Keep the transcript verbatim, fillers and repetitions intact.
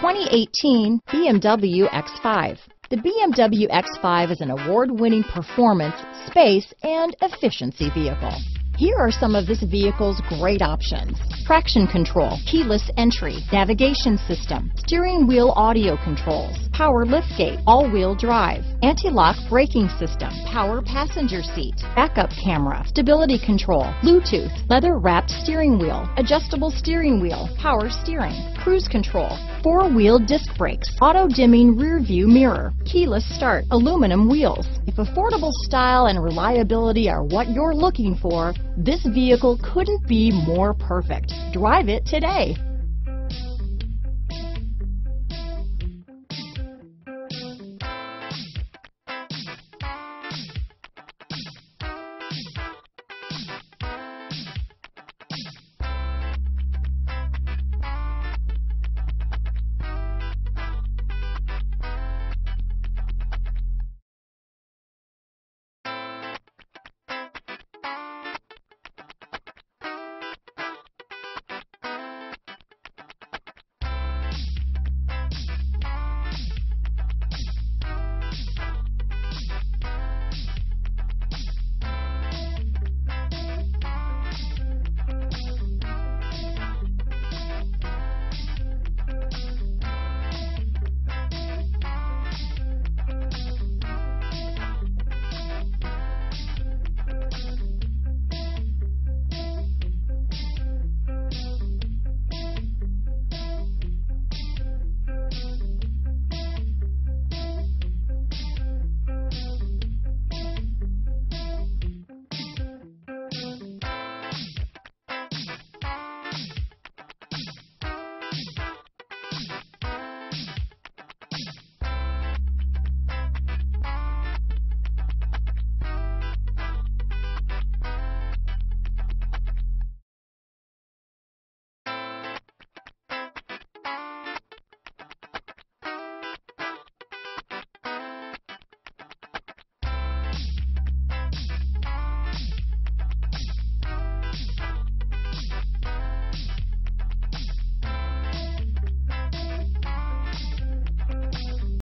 twenty eighteen B M W X five. The B M W X five is an award-winning performance, space, and efficiency vehicle. Here are some of this vehicle's great options: traction control, keyless entry, navigation system, steering wheel audio controls, power liftgate, all-wheel drive, anti-lock braking system, power passenger seat, backup camera, stability control, Bluetooth, leather-wrapped steering wheel, adjustable steering wheel, power steering, cruise control, four-wheel disc brakes, auto-dimming rear-view mirror, keyless start, aluminum wheels. If affordable style and reliability are what you're looking for, this vehicle couldn't be more perfect. Drive it today.